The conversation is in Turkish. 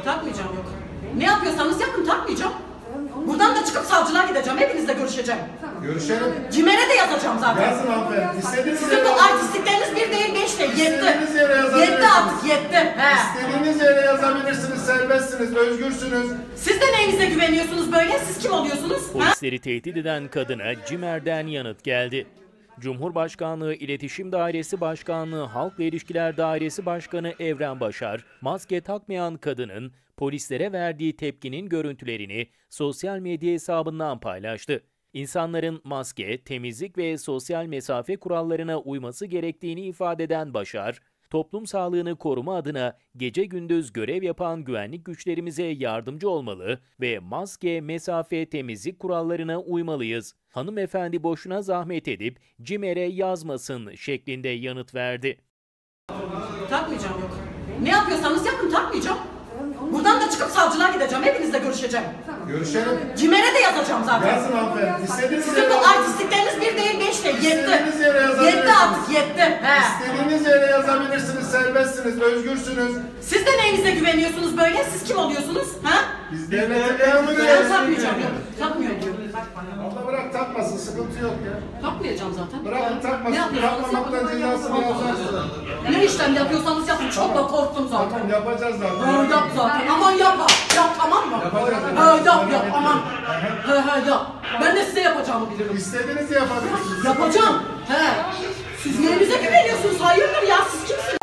Takmayacağım yok. Ne yapıyorsanız yapın, takmayacağım. Buradan da çıkıp savcılığa gideceğim. Hepinizle görüşeceğim. Görüşelim. CİMER'e de yazacağım zaten. Yazın hanımefendi. İstediğiniz Sizin yere bu yazın. artistlikleriniz bir değil, beş değil. İstediğiniz yere Yetti. yazabilirsiniz. Yetti artık, yetti. He. İstediğiniz yere yazabilirsiniz. Serbestsiniz. Özgürsünüz. Siz de neyinize güveniyorsunuz böyle? Siz kim oluyorsunuz? Ha? Polisleri tehdit eden kadına CİMER'den yanıt geldi. Cumhurbaşkanlığı İletişim Dairesi Başkanlığı Halk ve İlişkiler Dairesi Başkanı Evren Başar, maske takmayan kadının polislere verdiği tepkinin görüntülerini sosyal medya hesabından paylaştı. İnsanların maske, temizlik ve sosyal mesafe kurallarına uyması gerektiğini ifade eden Başar, toplum sağlığını koruma adına gece gündüz görev yapan güvenlik güçlerimize yardımcı olmalı ve maske, mesafe, temizlik kurallarına uymalıyız. Hanımefendi boşuna zahmet edip CİMER'e yazmasın şeklinde yanıt verdi. Takmayacağım yok. Ne yapıyorsanız yapın, takmayacağım. Buradan da çıkıp savcılığa gideceğim. Hepinizle görüşeceğim. Görüşelim. CİMER'e de yazacağım zaten. Yazın hanımefendi. İstediğiniz Sizin yere bu yazın. artistlikleriniz bir değil, beş değil. İstediğiniz Yetti. yere yazabilirsiniz. Yetti artık, yetti. He. İstediğiniz yere yazabilirsiniz. Serbestsiniz. Özgürsünüz. Siz de neyinize güveniyorsunuz böyle? Siz kim oluyorsunuz? Ha? Biz devlete Ben memuruyuz. takmayacağım yok. Takmıyorum diyorum. Abla bırak takmasın. Sıkıntı yok ya. Takmayacağım zaten. Bırakın Ne takmasın. yapıyorsanız Takmamaktan yapın. cezasını yazarsın. Ne işlem yapıyorsanız yapın. Çok da korktum zaten. Tamam yapacağız zaten. Yap zaten. Aman yapma. Yap, tamam mı? Yapacağız. Yap aman. Yap. Ben de size yapacağımı bilirim. İstediğinizi yapabilirsiniz. Yapacağım. He. Siz neyinize güveniyorsunuz? Hayırdır ya, siz kimsiniz?